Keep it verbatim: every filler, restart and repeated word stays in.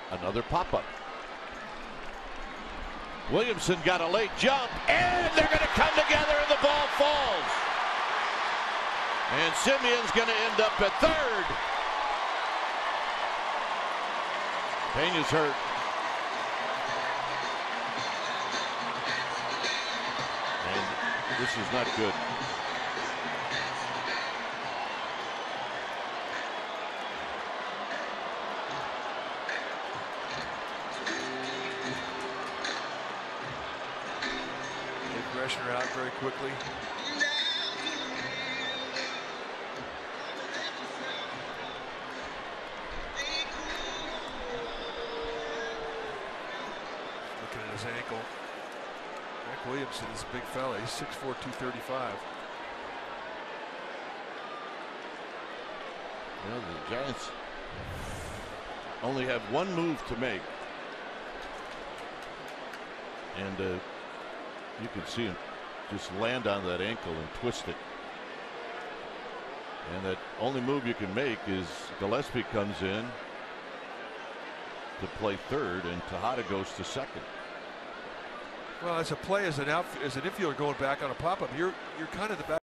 Another pop-up. Williamson got a late jump, and they're going to come together, and the ball falls. And Simeon's going to end up at third. Pena's hurt. And this is not good. Greshner out very quickly. Looking at his ankle. Mac Williamson is a big fella. He's six four, two thirty-five. Well, the Giants only have one move to make. And uh, you can see him just land on that ankle and twist it. And that only move you can make is Gillespie comes in to play third and Tejada goes to second. Well, as a play as an out as an infielder going back on a pop-up, you're you're kind of the back.